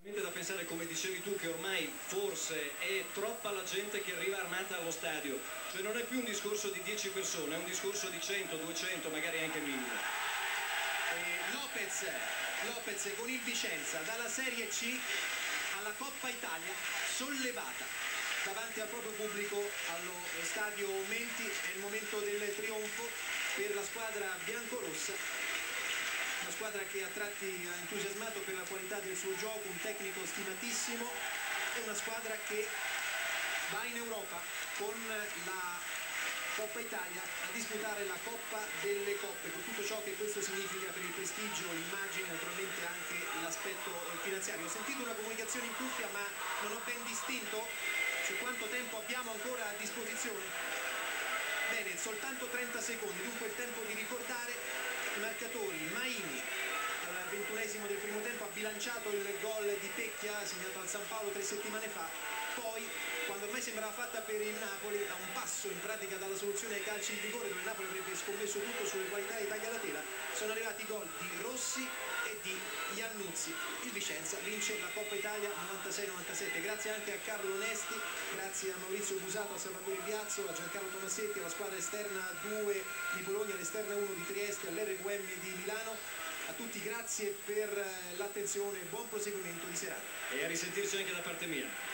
Da pensare, come dicevi tu, che ormai forse è troppa la gente che arriva armata allo stadio, cioè non è più un discorso di 10 persone, è un discorso di 100, 200, magari anche 1000. Lopez con il Vicenza dalla Serie C alla Coppa Italia, sollevata davanti al proprio pubblico allo stadio Menti. È il momento del trionfo per la squadra biancorossa. Una squadra che a tratti ha entusiasmato per la qualità del suo gioco, un tecnico stimatissimo, e una squadra che va in Europa con la Coppa Italia a disputare la Coppa delle Coppe, con tutto ciò che questo significa per il prestigio, l'immagine, naturalmente anche l'aspetto finanziario. Ho sentito una comunicazione in cuffia, ma non ho ben distinto su quanto tempo abbiamo ancora a disposizione. Bene, soltanto 30 secondi, dunque il tempo di ricordare i marcatori. Maini al 21esimo del primo tempo ha bilanciato il gol di Pecchia segnato al San Paolo 3 settimane fa. Poi, quando ormai sembrava fatta per il Napoli, a un passo in pratica dalla soluzione ai calci di rigore, dove il Napoli avrebbe scommesso tutto sulle qualità di Taglialatela, sono arrivati i gol di Rossi e di Iannuzzi. Il Vicenza vince la Coppa Italia 96-97, grazie anche a Carlo Onesti, grazie a Maurizio Busato, a Salvatore Biazzo, a Giancarlo Tomassetti, alla squadra esterna 2 di Bologna, all'esterna 1 di Trieste, all'RQM di Milano. A tutti grazie per l'attenzione e buon proseguimento di serata. E a risentirci anche da parte mia.